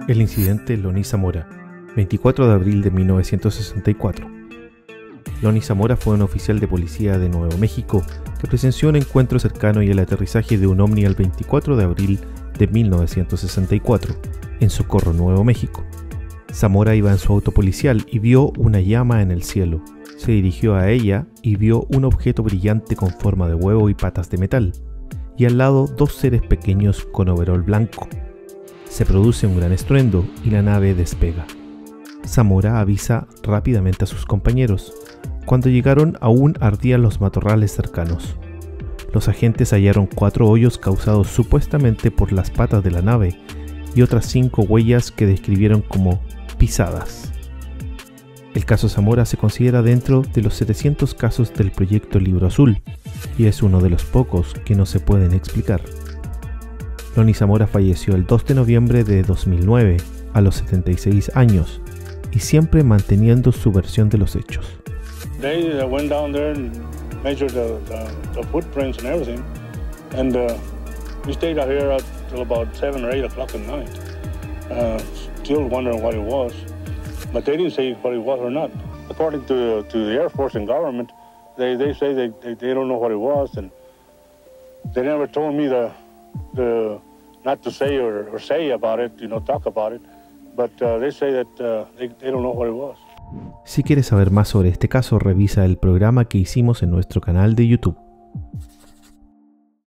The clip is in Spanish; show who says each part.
Speaker 1: El incidente Lonnie Zamora, 24 de abril de 1964. Lonnie Zamora fue un oficial de policía de Nuevo México que presenció un encuentro cercano y el aterrizaje de un ovni el 24 de abril de 1964, en Socorro, Nuevo México. Zamora iba en su auto policial y vio una llama en el cielo. Se dirigió a ella y vio un objeto brillante con forma de huevo y patas de metal, y al lado dos seres pequeños con overol blanco. Se produce un gran estruendo y la nave despega. Zamora avisa rápidamente a sus compañeros. Cuando llegaron aún ardían los matorrales cercanos. Los agentes hallaron 4 hoyos causados supuestamente por las patas de la nave y otras 5 huellas que describieron como pisadas. El caso Zamora se considera dentro de los 700 casos del proyecto Libro Azul y es uno de los pocos que no se pueden explicar. Lonnie Zamora falleció el 2 de noviembre de 2009 a los 76 años y siempre manteniendo su versión de los hechos.
Speaker 2: They went down there and measured the footprints and everything, and we stayed out here till about 7 or 8 o'clock at night, still wondering what it was, but they didn't say what it was or not. According to the Air Force and government, they say they don't know what it was, and they never told me not to say or say about it, talk about it, but they say that they don't know what it was.
Speaker 1: Si quieres saber más sobre este caso, revisa el programa que hicimos en nuestro canal de YouTube.